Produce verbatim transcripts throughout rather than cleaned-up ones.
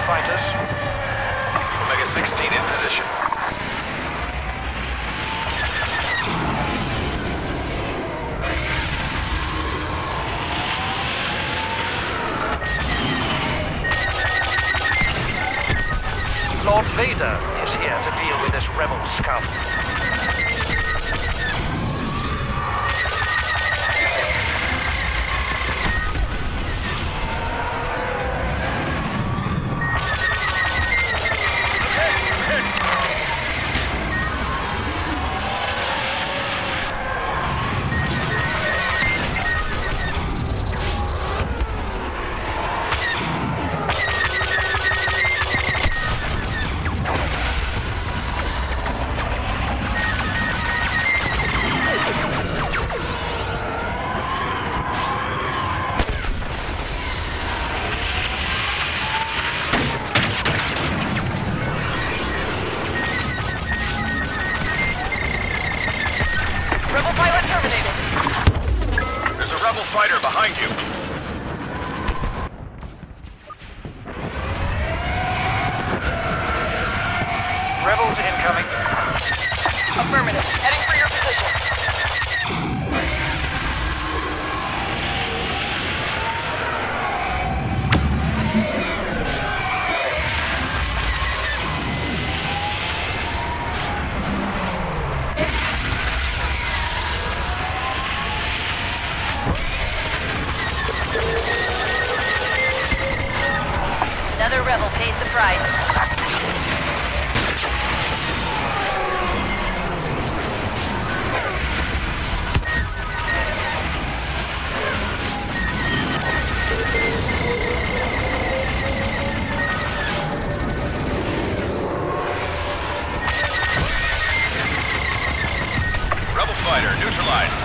fighters. Omega sixteen in position. Lord Vader is here to deal with this rebel scum. Fighter behind you. Rebels incoming. Affirmative. Heading for your position. Another rebel pays the price. Rebel fighter neutralized.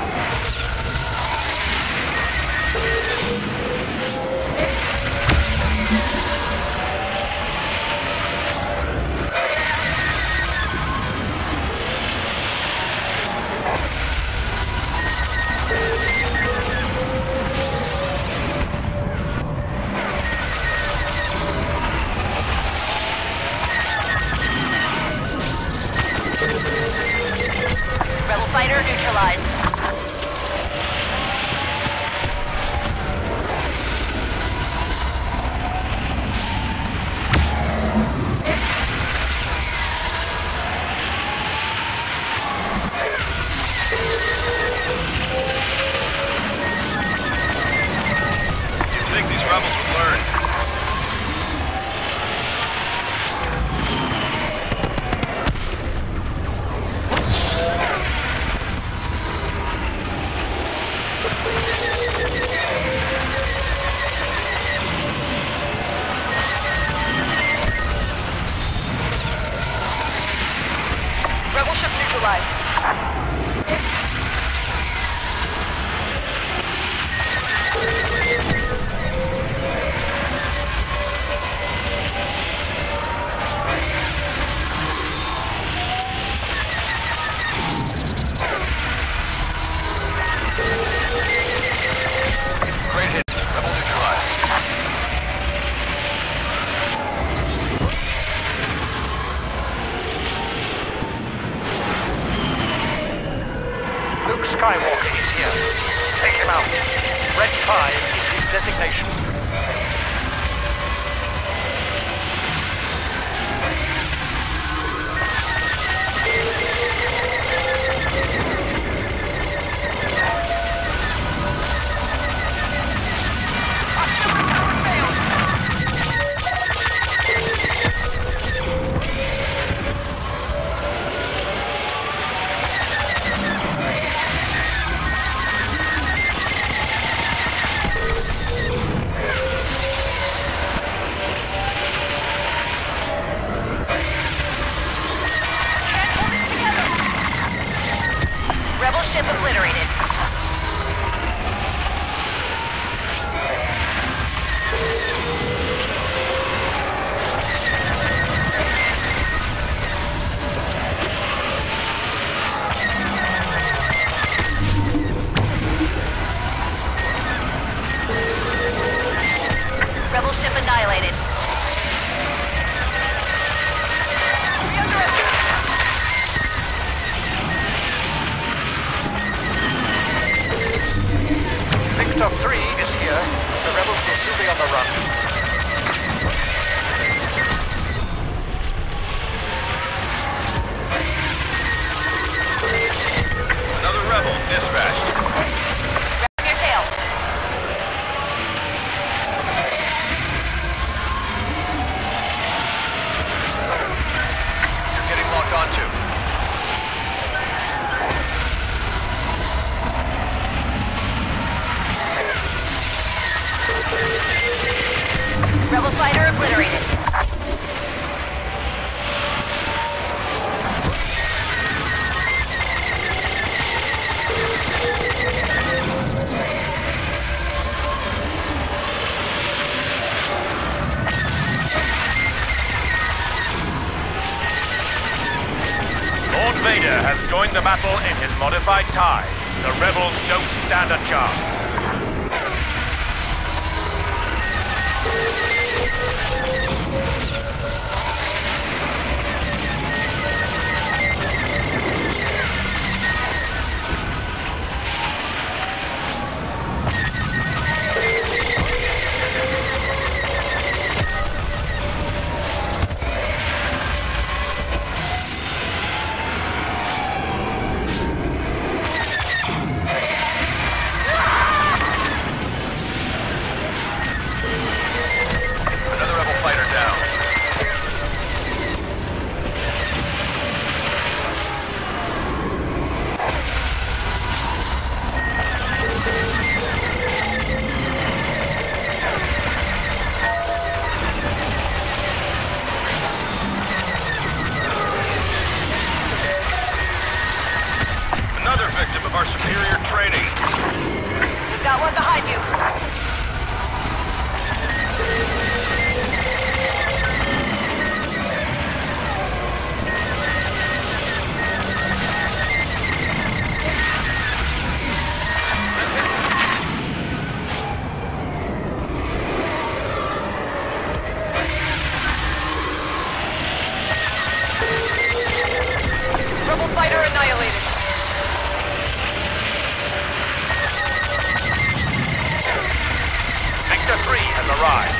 Rebel fighter neutralized. You'd think these rebels would learn. Rebel ship neutralized. Great hit. Rebel neutralized. Luke Skywalker is here. Take him out. Red five is his designation. Rebel ship obliterated. Rebel ship annihilated. dispatched. Grab your tail. You're getting locked onto. Rebel fighter obliterated. Lord Vader has joined the battle in his modified TIE. The rebels don't stand a chance. Another rebel fighter down. Another victim of our superior training. We've got one behind you. Rebel fighter annihilated. Victor three has arrived.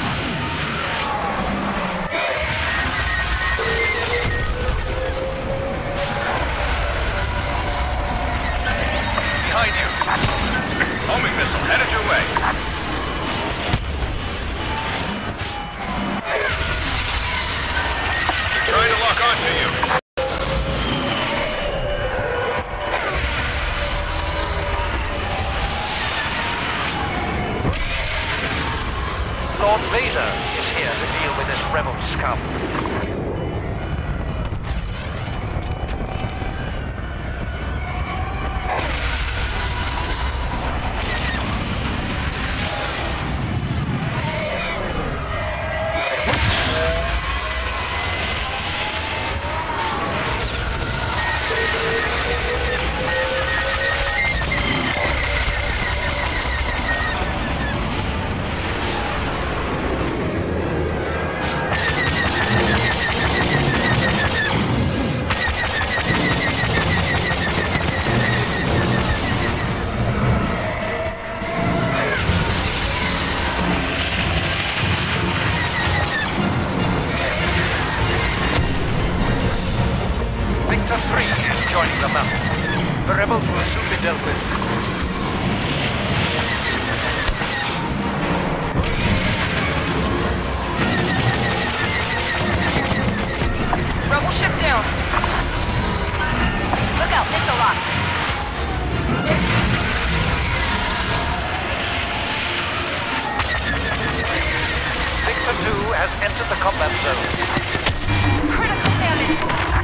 Behind you. Homing missile headed your way. They're trying to lock onto you. Lord Vader is here to deal with this rebel scum. Victor three is joining the battle. The rebels will soon be dealt with. Rebel ship down. Look out, missile lock. Victor two has entered the combat zone. Critical damage.